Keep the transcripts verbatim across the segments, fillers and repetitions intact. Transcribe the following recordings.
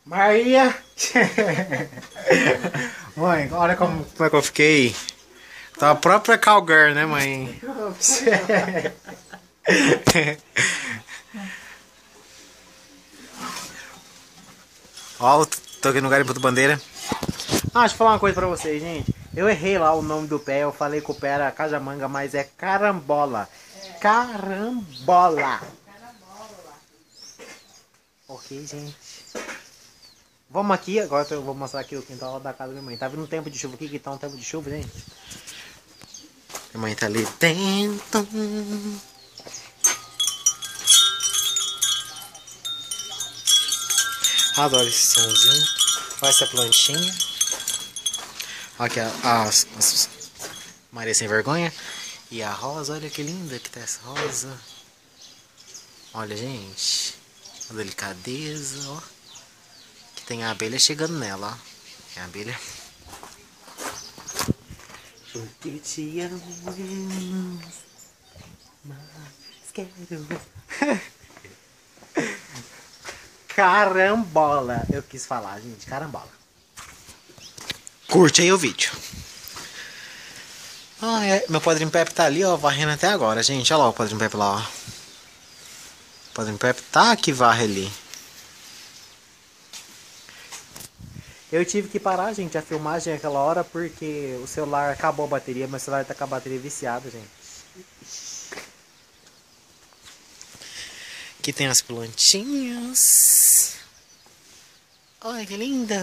Maria! Mãe, olha como, como é que eu fiquei. Tá a própria cowgirl, né, mãe? Ó, tô aqui no garimpo do Bandeira. Ah, deixa eu falar uma coisa pra vocês, gente. Eu errei lá o nome do pé. Eu falei que o pé era cajamanga, mas é carambola. Carambola. Ok, gente. Vamos aqui, agora eu vou mostrar aqui o quintal da casa da minha mãe. Tá vindo um tempo de chuva aqui, que tá um tempo de chuva, gente. Minha mãe tá ali dentro. Adoro esse somzinho. Olha essa plantinha. Olha aqui a, as, as Maria sem vergonha. E a rosa, olha que linda que tá essa rosa. Olha, gente. A delicadeza, ó. Que tem a abelha chegando nela, ó. Tem a abelha. Porque te amo, mas quero. Carambola. Eu quis falar, gente. Carambola. Curte aí o vídeo. Ah, é. Meu Padrinho Pepe tá ali, ó, varrendo até agora, gente. Olha lá o Padrinho Pepe lá, ó. O Padrinho Pepe tá que varre ali. Eu tive que parar, gente, a filmagem naquela hora porque o celular acabou a bateria. Meu celular tá com a bateria viciada, gente. Aqui tem as plantinhas. Olha que linda.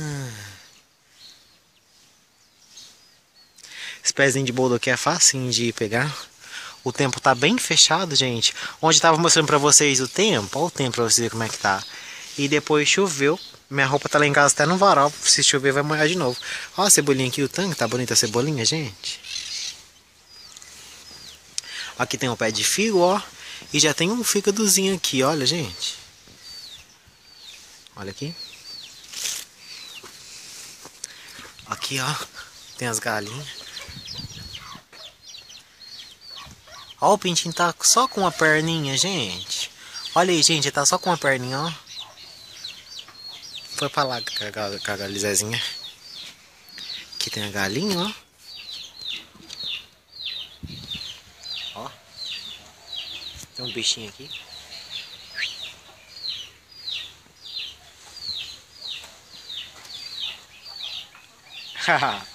Esse pezinho de boldo aqui é facinho de pegar. O tempo tá bem fechado, gente. Onde tava mostrando pra vocês o tempo. Olha o tempo pra vocês verem como é que tá. E depois choveu. Minha roupa tá lá em casa até no varal. Se chover vai molhar de novo. Olha a cebolinha aqui, o tanque. Tá bonita a cebolinha, gente. Aqui tem um pé de figo, ó. E já tem um fígadozinho aqui, olha, gente. Olha aqui. Aqui, ó. Tem as galinhas. Ó, o pintinho tá só com uma perninha, gente. Olha aí, gente. Tá só com uma perninha, ó. Foi pra lá com a galizezinha. Aqui tem a galinha, ó. Ó. Tem um bichinho aqui. Haha.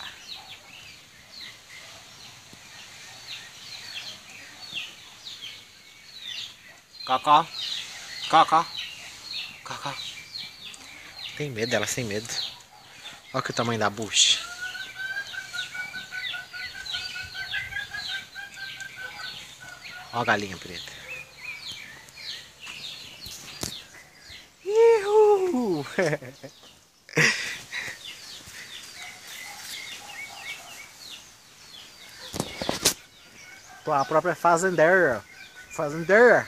Cocó. Cocó. Cocó. Tem medo dela, sem medo. Olha que o tamanho da bucha. Olha a galinha preta. Ihu! A própria fazendeira. Fazendeira.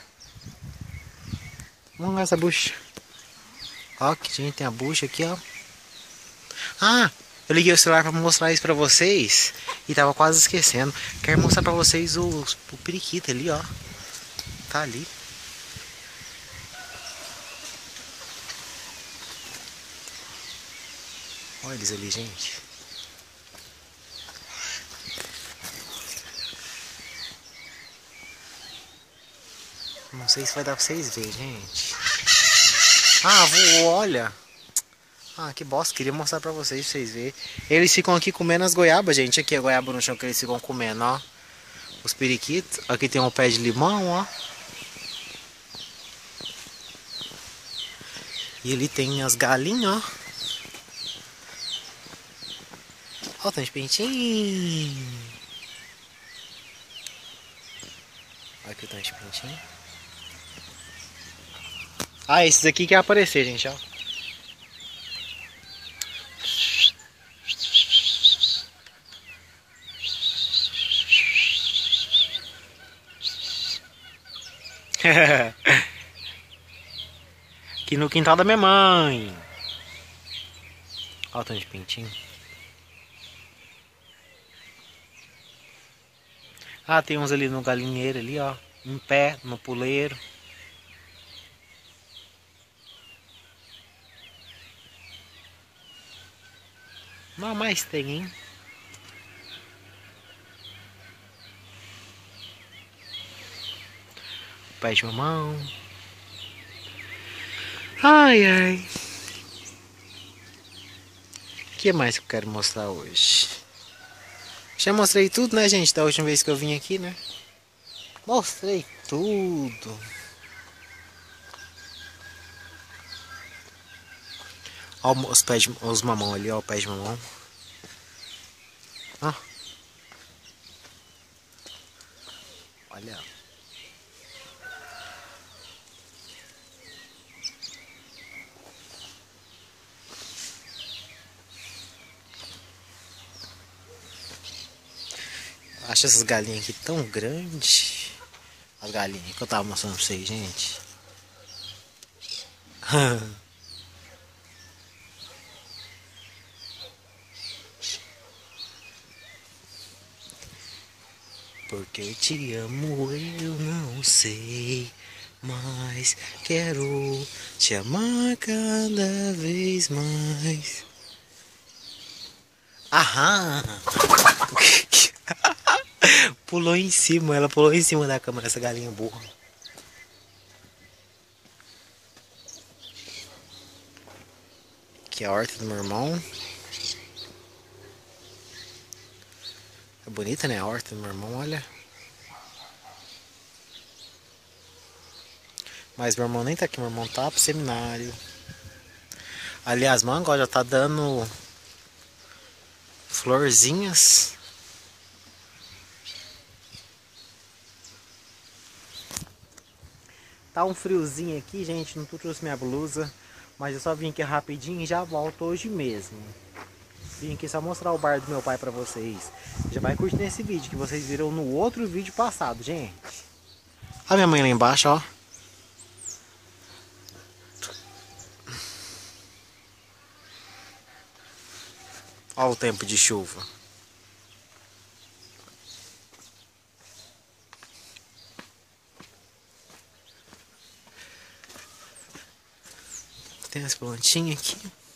Vamos lá essa bucha. Ó, que gente, tem a bucha aqui, ó. Ah, eu liguei o celular pra mostrar isso pra vocês. E tava quase esquecendo. Quero mostrar pra vocês o, o periquito ali, ó. Tá ali. Olha eles ali, gente. Não sei se vai dar pra vocês verem, gente. Ah, voou, olha. Ah, que bosta. Queria mostrar pra vocês, pra vocês verem. Eles ficam aqui comendo as goiabas, gente. Aqui a goiaba no chão que eles ficam comendo, ó. Os periquitos. Aqui tem um pé de limão, ó. E ali tem as galinhas, ó. Ó, tem os pintinhos. Olha aqui o tanto de pintinho. Ah, esses aqui que ia aparecer, gente, ó. Aqui no quintal da minha mãe. Olha o tanto de pintinho. Ah, tem uns ali no galinheiro ali, ó. Em pé, no puleiro. Não mais tem, hein? Pé de mamão. Ai, ai. O que mais que eu quero mostrar hoje? Já mostrei tudo, né, gente? Da última vez que eu vim aqui, né? Mostrei tudo. Olha os pés de, os mamão ali, ó, o pé de mamão. Ó. Olha. Acho essas galinhas aqui tão grandes. As galinhas que eu tava mostrando pra vocês, gente. Porque eu te amo, eu não sei, mas quero te amar cada vez mais. Aham! Pulou em cima, ela pulou em cima da cama dessa galinha burra. Aqui é a horta do meu irmão. É bonita, né? A horta do meu irmão, olha. Mas meu irmão nem tá aqui, meu irmão tá pro seminário. Aliás, manga, ó, já tá dando florzinhas. Tá um friozinho aqui, gente, não trouxe minha blusa. Mas eu só vim aqui rapidinho e já volto hoje mesmo. Vim aqui só mostrar o bar do meu pai pra vocês. Já vai curtir esse vídeo que vocês viram no outro vídeo passado, gente. Olha minha mãe lá embaixo, ó. Olha o tempo de chuva. Tem as plantinhas aqui.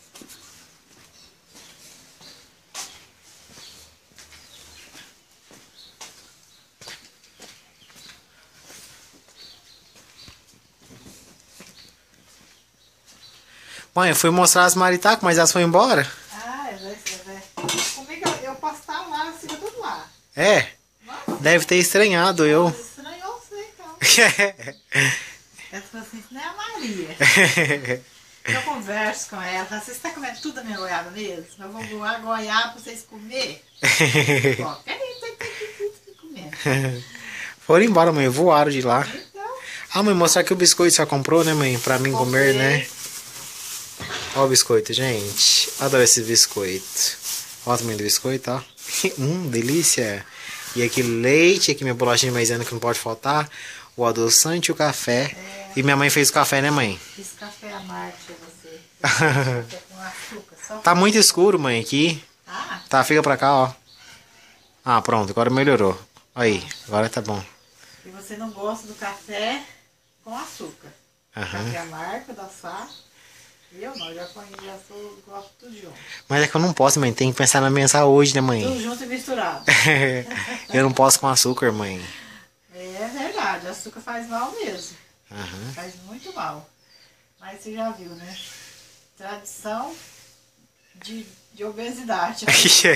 Mãe, eu fui mostrar as maritacas, mas elas foram embora? Ah, é, é, é. Comigo eu posso estar lá, em cima tudo lá. É? Nossa, deve ter estranhado eu. estranhou você então. Ela falou assim, isso não é a Maria. Eu converso com ela, falo, você está comendo tudo da minha goiaba mesmo? Eu vou voar goiaba pra vocês comerem? Qualquer isso tem que comer. Foram embora, mãe, voaram de lá. Então, Ah, mãe, mostrar que o biscoito só comprou, né, mãe? Pra mim comer, comprei. né? Ó o biscoito, gente. Adoro esse biscoito. Ó o tamanho do biscoito, ó. Hum, delícia. E aqui leite, aqui minha bolachinha de maisena que não pode faltar. O adoçante e o café. É. E minha mãe fez o café, né, mãe? Fiz café amargo pra você. Café com açúcar, só. Tá muito escuro, mãe, aqui. Ah, Tá, fica pra cá, ó. Ah, pronto, agora melhorou. Aí, agora tá bom. e você não gosta do café com açúcar. Aham. Café amargo, adoçar. Eu não, já conheço, já sou, gosto tudo junto. Mas é que eu não posso, mãe. Tem que pensar na minha saúde, né, Tudo mãe? junto e misturado. Eu não posso com açúcar, mãe. É verdade, açúcar faz mal mesmo. Aham. Faz muito mal. Mas você já viu, né? Tradição de, de obesidade.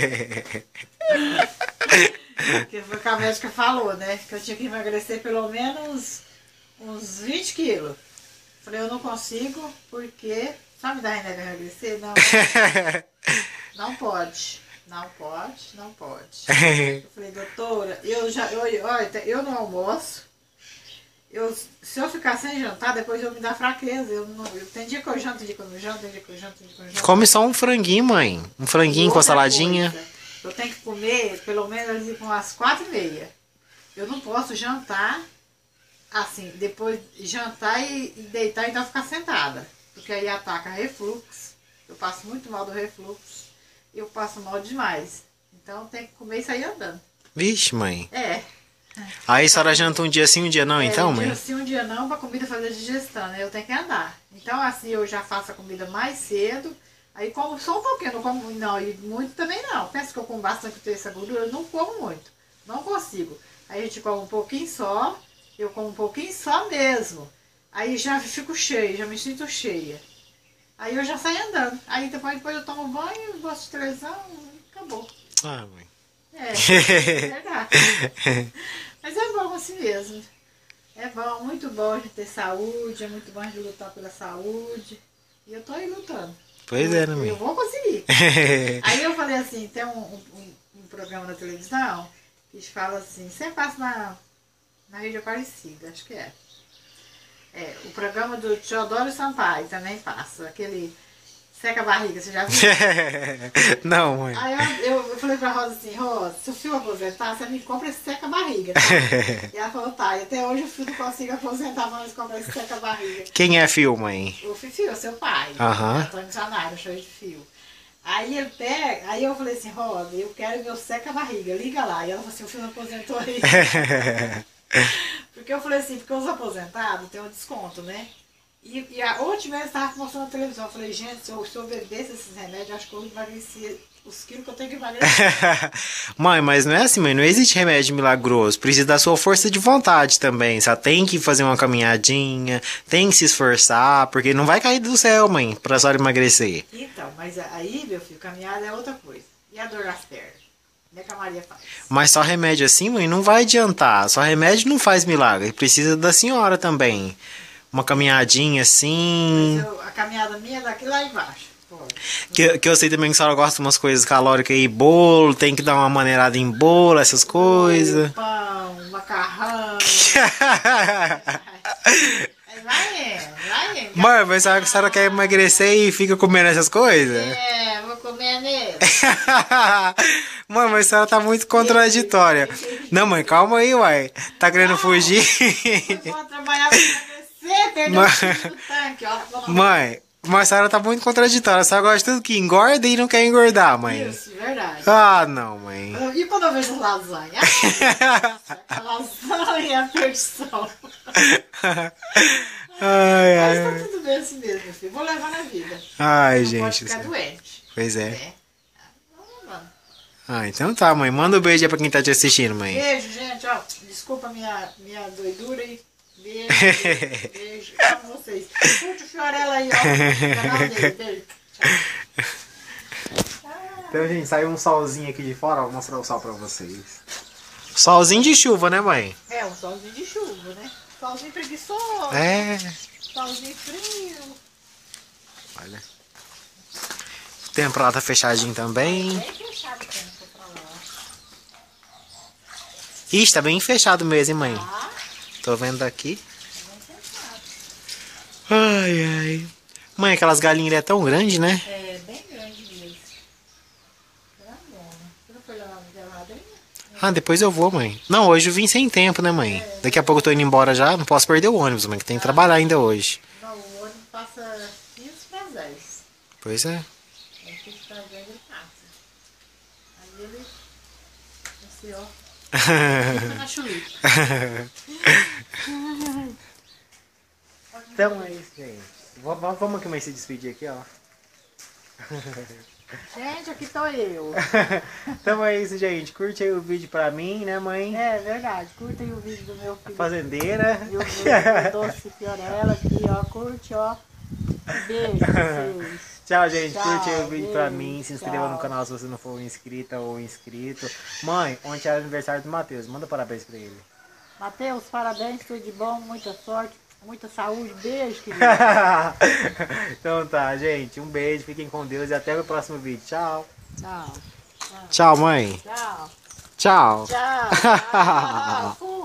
Porque foi o que a médica falou, né? Que eu tinha que emagrecer pelo menos uns vinte quilos. Falei, eu não consigo, porque... Sabe da René emagrecer? Não. Não pode. Não pode, não pode. Eu falei, doutora, eu já... Eu, olha, eu não almoço. Eu, se eu ficar sem jantar, depois eu me dá fraqueza. Eu não, eu, tem dia que eu janto, tem dia que eu não janto, tem dia que eu janto, tem dia que eu não janto. Come só um franguinho, mãe. Um franguinho com a saladinha. Coisa, eu tenho que comer pelo menos ali com as quatro e meia. Eu não posso jantar assim, depois jantar e, e deitar e então ficar sentada. Porque aí ataca refluxo. Eu passo muito mal do refluxo. Eu passo mal demais. Então tem que comer e sair andando. Vixe, mãe. É. Aí a senhora janta um dia sim, um dia não, é, então, um mãe? dia sim, um dia não, pra comida fazer digestão, né? Eu tenho que andar. Então assim, eu já faço a comida mais cedo. Aí como só um pouquinho, não como, não, e muito também não. Pensa que eu como bastante ter essa gordura, eu não como muito. Não consigo. Aí a gente come um pouquinho só, eu como um pouquinho só mesmo. Aí já fico cheia, já me sinto cheia. Aí eu já saio andando. Aí depois, depois eu tomo banho, gosto de televisão, acabou. Ah, mãe. É, é verdade. Mas é bom assim mesmo. É bom, muito bom a gente ter saúde, é muito bom a gente lutar pela saúde. E eu tô aí lutando. Pois eu, é, né, mãe? Eu vou conseguir. Aí eu falei assim, tem um, um, um programa na televisão que fala assim, sempre passa na, na Rede Aparecida, acho que é. É, o programa do Teodoro Sampaio também passa, aquele seca a barriga, você já viu? Não, mãe. Aí eu, eu, eu falei pra Rosa assim, Rosa, se o Fio aposentar, você me compra esse seca a barriga, tá? E ela falou, tá, e até hoje o Fio não consigo aposentar, mas compra esse seca a barriga. Quem é Fio, mãe? O Fio, seu pai, Aham. Antônio Zanário, show de Fio. Aí ele pega, aí eu falei assim, Rosa, eu quero meu seca a barriga, liga lá. E ela falou assim, o Fio não aposentou aí. Porque eu falei assim, porque os aposentados têm um desconto, né? E, e a última vez eu estava mostrando na televisão, eu falei, gente, se eu, se eu bebesse esses remédios, acho que eu emagreci os quilos que eu tenho que emagrecer. Mãe, mas não é assim, mãe, não existe remédio milagroso, precisa da sua força de vontade também, você tem que fazer uma caminhadinha, tem que se esforçar, porque não vai cair do céu, mãe, pra só emagrecer. Então, mas aí, meu filho, caminhada é outra coisa. E a dor nas pernas? Como é que a Maria faz? Mas só remédio assim, mãe, não vai adiantar, só remédio não faz milagre, precisa da senhora também. Uma caminhadinha assim. Mas eu, a caminhada minha é daqui lá embaixo. Que, que eu sei também que a senhora gosta de umas coisas calóricas aí, bolo, tem que dar uma maneirada em bolo, essas coisas. Pão, macarrão. Aí vai indo, vai indo. Mãe, mas a senhora quer emagrecer e fica comendo essas coisas? É, vou comer nele. Mãe, mas a senhora tá muito contraditória. Não, mãe, calma aí, uai. Tá querendo fugir? Eu vou trabalhar pra emagrecer, perder Mãe. o fio do tanque, ó. Mãe, mas a senhora tá muito contraditória. A senhora gosta de tudo que engorda e não quer engordar, mãe. Isso, verdade. Ah, não, mãe. E quando eu vejo lasanha? A lasanha é a perdição. Ai, Mas ai. tá tudo bem assim mesmo, meu filho. Vou levar na vida. Ai, Não gente. pode ficar do céu. doente. Pois é. É. Vamos levando. Ah, então tá, mãe. Manda um beijo aí pra quem tá te assistindo, mãe. Beijo, gente. Ó, desculpa a minha, minha doidura aí. Beijo, beijo, beijo. Amo vocês. Curte o Fiorella aí, ó. O canal dele. Beijo. Tchau. Então, gente, saiu um solzinho aqui de fora. Vou mostrar o sol pra vocês. Solzinho de chuva, né, mãe? É, um solzinho de chuva, né? Solzinho preguiçoso. É. Solzinho frio. Olha. O tempo lá tá fechadinho também. Bem fechado o tempo pra lá. Ixi, tá bem fechado mesmo, hein, mãe? Tá? Tô vendo aqui. Bem fechado. Ai, ai. Mãe, aquelas galinhas é tão grandes, né? É, bem grande mesmo. Grandona. Você não foi lá na geladeirinha? Ah, depois eu vou, mãe. Não, hoje eu vim sem tempo, né, mãe? Daqui a pouco eu tô indo embora já. Não posso perder o ônibus, mãe, que tem que trabalhar ainda hoje. Não, o ônibus passa quinze para dez. Pois é. Aí quinze para dez ele passa. Aí ele, assim, ó, fica na chulipa. Então é isso, gente. Vamos, vamos aqui mais se despedir aqui, ó. Gente, aqui tô eu. Então é isso, gente. Curte aí o vídeo pra mim, né, mãe? É verdade, curtem o vídeo do meu A filho. fazendeira. E o meu doce Fiorella aqui, ó. Curte, ó. Beijo pra vocês. Tchau, gente. Tchau, Curte aí o vídeo pra beijo, mim. Se inscreva tchau. no canal se você não for inscrita ou inscrito. Mãe, ontem é aniversário do Matheus. Manda parabéns pra ele. Matheus, parabéns, tudo de bom, muita sorte, muita saúde. Beijo, querido. Então tá, gente. Um beijo. Fiquem com Deus e até o próximo vídeo. Tchau. Tchau. Tchau, mãe. Tchau. Tchau. Tchau. Tchau.